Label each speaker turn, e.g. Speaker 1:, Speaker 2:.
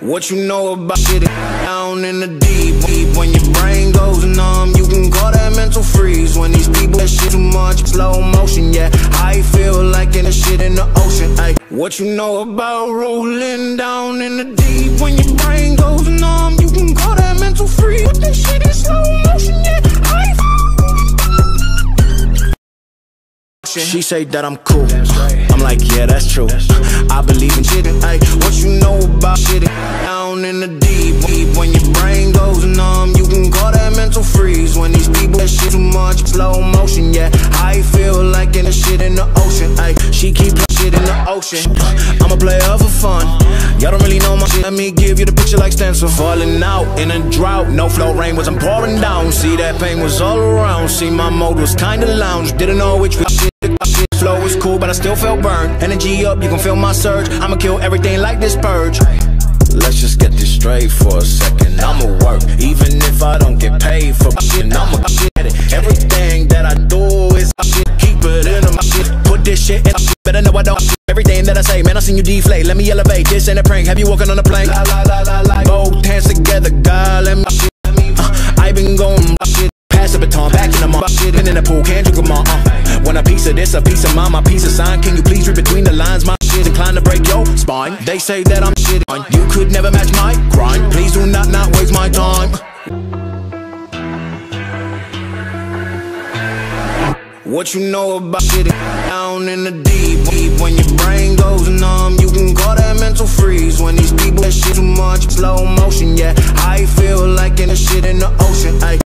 Speaker 1: what you know about shit down in the deep? When your brain goes numb, you can call that mental freeze. When these people that shit too much, slow motion, yeah. I feel like in the shit in the ocean, ay. What you know about rolling down in the deep? When your brain goes numb, you can call that mental freeze. But this shit in slow motion, yeah. She say that I'm cool, I'm like, yeah, that's true. I believe in shit, ay. What you know about shit down in the deep? When your brain goes numb, you can call that mental freeze. When these people that shit too much, slow motion, yeah. I feel like in the shit in the ocean, ay. She keep shit in the ocean. I'm a player for fun. Y'all don't really know my shit. Let me give you the picture like stencil. Falling out in a drought, no flow, rain wasn't pouring down. See, that pain was all around. See, my mode was kinda lounge. Didn't know which way shit. Flow was cool, but I still felt burned. Energy up, you can feel my surge. I'ma kill everything like this purge. Let's just get this straight for a second. I'ma work, even if I don't get paid for shit. I'ma get it. Everything that I do is shit. Keep it in my shit. Put this shit in shit. Better know I don't shit. Everything that I say, man, I seen you deflate. Let me elevate. This ain't a prank. Have you walking on a plane? La la la la la. Both hands together, God, let me shit. I been going shit. Pass the baton, back in the mall. Shit in the pool, can't drink them all. Want a piece of this, a piece of mine, my piece of sign. Can you please read between the lines? My shit inclined to break your spine. They say that I'm shit on. You could never match my grind. Please do not waste my time. What you know about shit down in the deep? When your brain goes numb, you can call that mental freeze. When these people that shit too much, slow motion, yeah. I feel like in the shit in the ocean, ay.